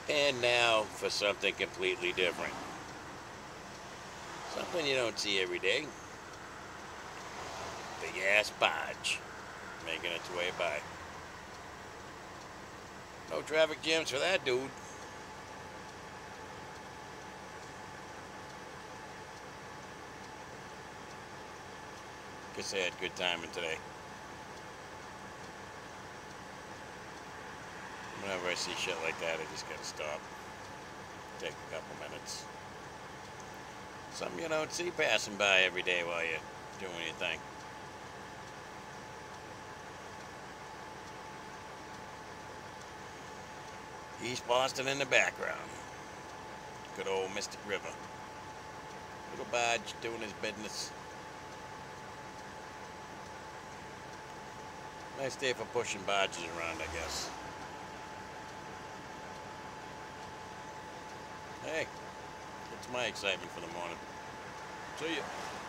And now for something completely different. Something you don't see every day. Big ass barge making its way by. No traffic jams for that dude. Guess they had good timing today. Whenever I see shit like that, I just gotta stop. Take a couple minutes. Something you don't see passing by every day while you're doing your thing. East Boston in the background. Good old Mystic River. Little barge doing his business. Nice day for pushing barges around, I guess. Hey, that's my excitement for the morning. See ya.